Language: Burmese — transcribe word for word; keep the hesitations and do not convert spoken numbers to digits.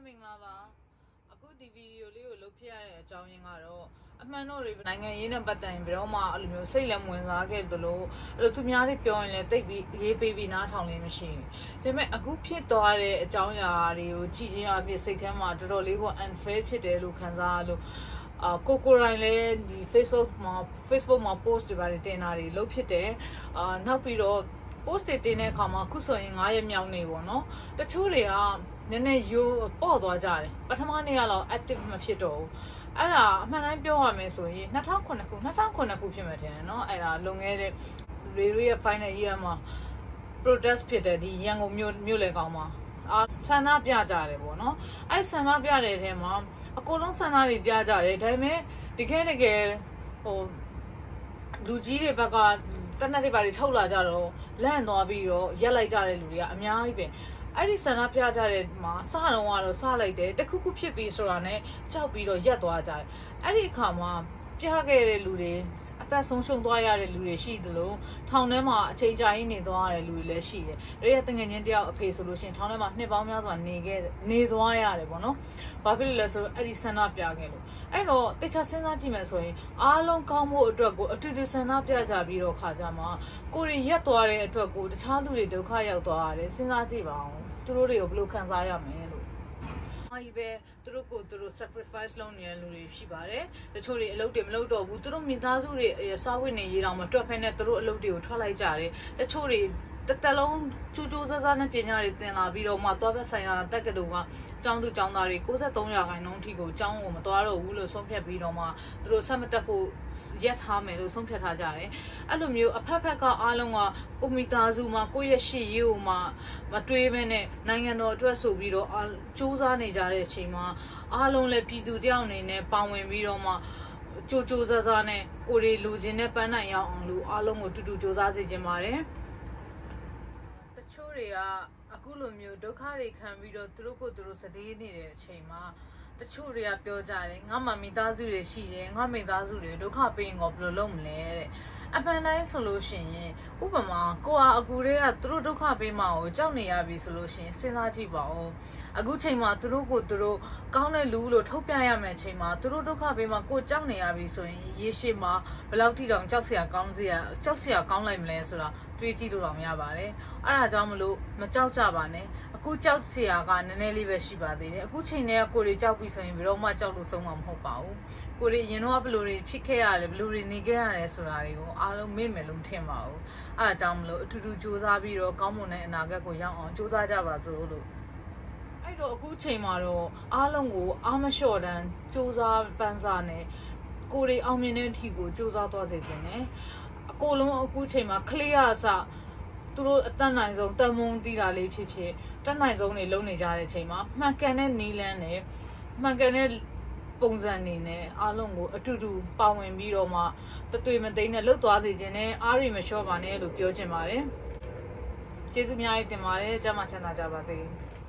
မင်္ဂလာပါအခုဒီဗီဒီယိုလေးကိုလုပ်ပြရတဲ့အကြောင်းရင်းကတော့အမှန်တော့တွေနိုင်ငံရေးနဲ့ပတ်သက်ရင်ဘယ်တော့မှအဲ့လိုမျိုးစိတ်လည်းဝင်စားခဲ့သလိုအဲ့လိုသူများတွေပြောရင်လည်းတိတ်ပြီးရေးပေးပြီးနားထောင်လည်းမရှိဘူးဒါပေမဲ့အခုဖြစ်သွားတဲ့အကြောင်းအရာတွေကိုကြည့်ချင်းအဖြစ်စိတ်ထဲမှာတော်တော်လေးကို unfair ဖြစ်တယ်လို့ခံစားရလို့အာကိုကိုရိုင်းလည်းဒီ Facebook မှာ Facebook မှာ post တွေပါတယ်တင်တာတွေလုပ်ဖြစ်တယ်အာနောက်ပြီးတော့ post တွေတင်တဲ့အခါမှာခုဆိုရင်9ရက်မြောက်နေပေါ့နော်တချို့တွေကနည်းနည်းရိုးပေါ့သွားကြတယ်ပထမနေ့ကတော့ active မဖြစ်တော့ဘူးအဲ့ဒါအမှန်တိုင်းပြောရမယ်ဆိုရင်2009ခု2009ခုဖြစ်မှထင်တယ်နော်အဲ့ဒါလွန်ခဲ့တဲ့ radio ရဲ့ final year မှာ protest ဖြစ်တဲ့ဒီရန်ကုန်မြို့မြို့လေကောင်မှာအာဆန္ဒပြကြတယ်ပေါ့နော်အဲ့ဆန္ဒပြတဲ့အထဲမှာအကုန်လုံးဆန္ဒတွေပြကြတယ်ဒါပေမဲ့တကယ်တကယ်ဟိုလူကြီးတွေဘက်ကတနက်တွေပါတွေထုတ်လာကြတော့လန့်သွားပြီးတော့ရက်လိုက်ကြတဲ့လူတွေကအများကြီးပဲအဲ့ဒီဆန္ဒပြကြတဲ့မှာစတော့ကတော့စလိုက်တယ်တခုခုဖြစ်ပြီးဆိုတာနဲ့ကြောက်ပြီးတော့ရက်သွားကြတယ်အဲ့ဒီအခါမှာပြခဲ့တဲ့လူတွေအသက်ဆုံးရှုံးသွားရတဲ့လူတွေရှိသလိုထောင်ထဲမှာအချိန်ကြာကြီးနေသွားရတဲ့လူတွေလည်းရှိတယ်။ဒါရဲ့တငယ်ချင်းတယောက်အဖေဆိုလို့ရှိရင်ထောင်ထဲမှာနှစ်ပေါင်းများစွာနေခဲ့နေသွားရတယ်ပေါ့နော်။ဘာဖြစ်လို့လဲဆိုတော့အဲ့ဒီဆန္ဒပြခဲ့လို့အဲ့တော့တခြားစဉ်းစားကြည့်မယ်ဆိုရင်အားလုံးကောင်းဖို့အတွက်ကိုအတူတူဆန္ဒပြကြပြီးတော့ခါကြမှာကိုရီရက်သွားတဲ့အတွက်ကိုတခြားလူတွေဒုက္ခရောက်သွားရတယ်စဉ်းစားကြည့်ပါဦး။သူတို့တွေကိုဘယ်လိုခံစားရမလဲလို့အားကြီးပဲသူတို့ကိုသူတို့ sacrifice လုပ်နေတဲ့လူတွေရှိပါတယ်တချို့တွေအလုပ်တွေမလုပ်တော့ဘူးသူတို့မိသားစုတွေစားဝတ်နေရေးတောင်မတွက်ဖက်နဲ့သူတို့အလုပ်တွေကိုထွက်လိုက်ကြတယ်တချို့တွေတတလုံးချူချူဆဆနဲ့ပညာတွေသင်လာပြီးတော့မှသွားဘက်ဆိုင်ရာတက်ကတူကကျောင်းသူကျောင်းသားတွေ93ရာခိုင်နှုန်းအထိကိုကျောင်းကိုမသွားတော့ဘူးလို့ဆုံးဖြတ်ပြီးတော့မှသူတို့ဆက်မတက်ဖို့ရက်ထားမယ်လို့ဆုံးဖြတ်ထားကြတယ်အဲ့လိုမျိုးအဖက်ဖက်ကအားလုံးကကိုမိသားစုမှာကိုယ့်ရဲ့ရှေ့ရေးကိုမှမတွေးဘဲနဲ့နိုင်ငံတော်အတွက်ဆိုပြီးတော့စူးစမ်းနေကြတဲ့အချိန်မှာအားလုံးလည်းပြည်သူတယောက်အနေနဲ့ပါဝင်ပြီးတော့မှကြိုးကြိုးစားစားနဲ့ကိုယ်တွေလူချင်းနဲ့ပန်းနိုင်ရောက်အောင်လို့အားလုံးကိုတူတူစူးစမ်းစေချင်ပါတယ်တချို့တွေကအခုလိုမျိုးဒုက္ခတွေခံပြီးတော့သူတို့ကိုသူတို့စတေးနေတဲ့အချိန်မှာတချို့တွေကပြောကြတယ်ငါမှမိသားစုတွေရှိတယ်ငါမိသားစုတွေဒုက္ခပေးရင်တော့ဘယ်လိုလုပ်မလဲတဲ့အမှန်တိုင်းဆိုလို့ရှိရင်ဥပမာကိုဟာအကူတွေကသူတို့ဒုက္ခပေးမှကိုကြောက်နေရပြီဆိုလို့ရှိရင်စဉ်းစားကြည့်ပါဦးအခုချိန်မှာသူတို့ကိုသူတို့ကောင်းတဲ့လူလို့ထုတ်ပြရမယ့်ချိန်မှာသူတို့ဒုက္ခပေးမှကိုကြောက်နေရပြီဆိုရင်ရေရှည်မှာဘယ်လောက်ထိတောင်ကြောက်စရာကောင်းစရာကြောက်စရာကောင်းလိုက်မလဲဆိုတာတွေးကြည့်လို့တော့မရပါတယ်အဲ့ဒါကြောင့်မလို့မကြောက်ကြပါနဲ့အခုကြောက်စရာကနည်းနည်းလေးပဲရှိပါသေးတယ်အခုချိန်တည်းကကိုတွေကြောက်ပြီဆိုရင်ဘယ်တော့မှကြောက်လို့ဆုံးမှာမဟုတ်ပါဘူးကိုတွေရင်တော့ဘယ်လိုတွေဖြစ်ခဲ့ရတယ်ဘယ်လိုတွေနေခဲ့ရတယ်ဆိုတာတွေကိုအားလုံးမေ့မယ်လို့မထင်ပါဘူးအဲ့ဒါကြောင့်မလို့အတူတူစူးစမ်းပြီးတော့ကောင်းမွန်တဲ့အနာဂတ်ကိုရောက်အောင်စူးစမ်းကြပါစို့လို့အဲ့တော့အခုချိန်မှာတော့အားလုံးကိုအားမလျှော့တန်းစူးစမ်းပန်းစားနဲ့ကိုတွေအောင်မြင်တဲ့အထိကိုစူးစမ်းသွားစေချင်တယ်အကိုလုံးအခုချိန်မှာ clear အစသူတို့အတတ်နိုင်ဆုံးတမုံတီးတာလေးဖြစ်ဖြစ်တက်နိုင်ဆုံးနေလုံးနေကြတဲ့အချိန်မှာမှန်ကန်တဲ့နီးလန်းနဲ့မှန်ကန်တဲ့ပုံစံနေနဲ့အားလုံးကိုအတူတူပါဝင်ပြီးတော့မှတသွေမသိမ်းနဲ့လှုပ်သွားစေခြင်းနဲ့အားရမလျှော့ပါနဲ့လို့ပြောချင်ပါတယ်ကျေးဇူးများတင်ပါတယ်ကျမ်းမာချမ်းသာကြပါစေ